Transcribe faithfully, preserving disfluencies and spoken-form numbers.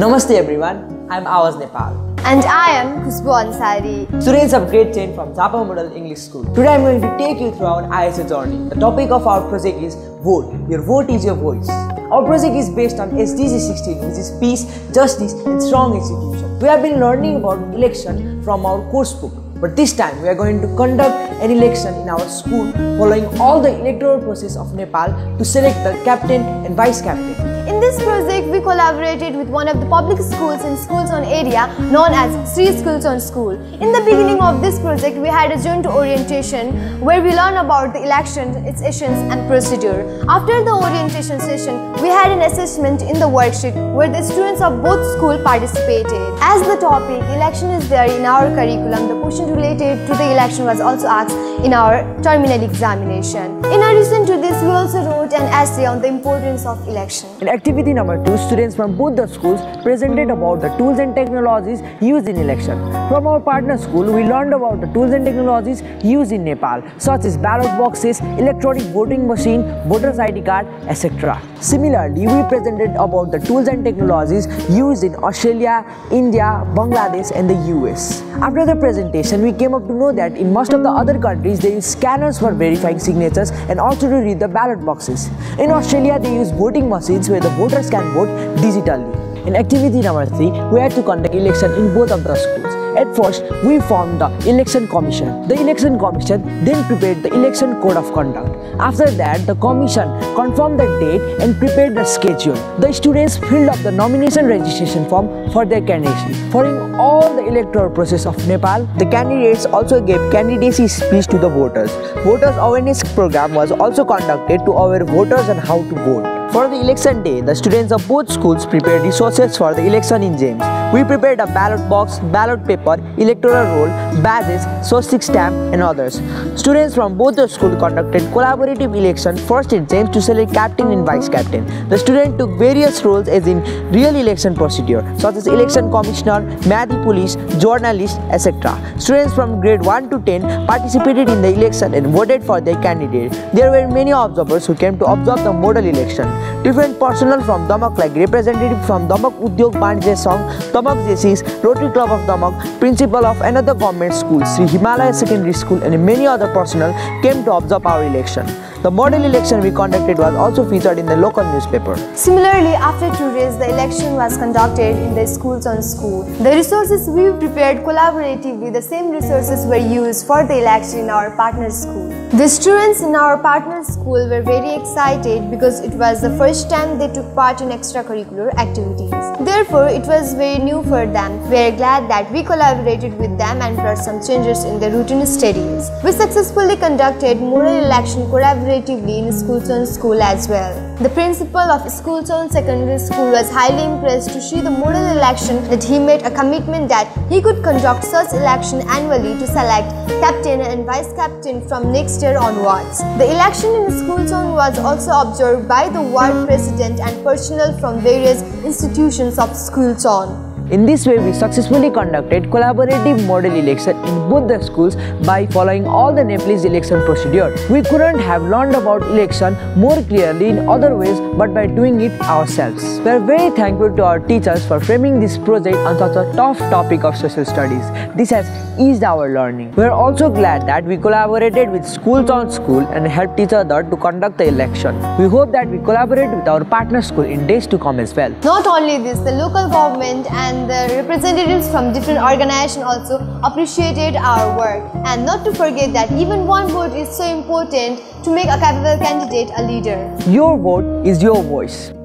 Namaste everyone, I am Awaz Nepal. And I am Khushbu Ansari. Students of grade ten from Zappa Model English School. Today I am going to take you through our I S A journey. The topic of our project is Vote. Your vote is your voice. Our project is based on S D G sixteen, which is Peace, Justice and Strong Institutions. We have been learning about election from our course book. But this time we are going to conduct an election in our school following all the electoral process of Nepal to select the captain and vice captain. In this project, we collaborated with one of the public schools in school zone area known as Sri School Zone School. In the beginning of this project, we had a joint orientation where we learned about the election, its essence and procedure. After the orientation session, we had an assessment in the worksheet where the students of both schools participated. As the topic election is there in our curriculum, the question related to the election was also asked in our terminal examination. In addition to this, we also wrote an essay on the importance of election. In activity number two, students from both the schools presented about the tools and technologies used in election. From our partner school, we learned about the tools and technologies used in Nepal, such as ballot boxes, electronic voting machine, voters I D card, et cetera. Similarly, we presented about the tools and technologies used in Australia, India, Bangladesh and the U S. After the presentation, we came up to know that in most of the other countries, they use scanners for verifying signatures and also to read the ballot boxes. In Australia, they use voting machines where the voters can vote digitally. In activity number three, we had to conduct election in both of the schools. At first, we formed the Election Commission. The Election Commission then prepared the Election Code of Conduct. After that, the Commission confirmed the date and prepared the schedule. The students filled up the nomination registration form for their candidacy. Following all the electoral process of Nepal, the candidates also gave candidacy speech to the voters. Voters awareness program was also conducted to aware voters on how to vote. For the election day, the students of both schools prepared resources for the election in James. We prepared a ballot box, ballot paper, electoral roll, badges, swastika stamp and others. Students from both the schools conducted collaborative election first in James to select captain and vice captain. The students took various roles as in real election procedure such as election commissioner, Madhi police, journalist, et cetera. Students from grade one to ten participated in the election and voted for their candidate. There were many observers who came to observe the model election. Different personnel from Damak like representative from Damak Udyog Banijya Sangh, Damak J Cs, Rotary Club of Damak, principal of another government school, Sri Himalaya Secondary School and many other personnel came to observe our election. The model election we conducted was also featured in the local newspaper. Similarly, after two days, the election was conducted in the schools on school. The resources we prepared collaboratively, the same resources were used for the election in our partner school. The students in our partner school were very excited because it was the first time they took part in extracurricular activities. Therefore, it was very new for them. We are glad that we collaborated with them and brought some changes in their routine studies. We successfully conducted model election collaboratively in School Zone School as well. The principal of School Zone Secondary School was highly impressed to see the model election that he made a commitment that he could conduct such election annually to select captain and vice captain from next year onwards. The election in School Zone was also observed by the ward president and personnel from various institutions of School Zone. In this way, we successfully conducted collaborative model election in both the schools by following all the Nepalese election procedure. We couldn't have learned about election more clearly in other ways but by doing it ourselves. We are very thankful to our teachers for framing this project on such a tough topic of social studies. This has eased our learning. We are also glad that we collaborated with schools on school and helped each other to conduct the election. We hope that we collaborate with our partner school in days to come as well. Not only this, the local government and the representatives from different organizations also appreciated our work. And not to forget that even one vote is so important to make a capable candidate a leader. Your vote is your voice.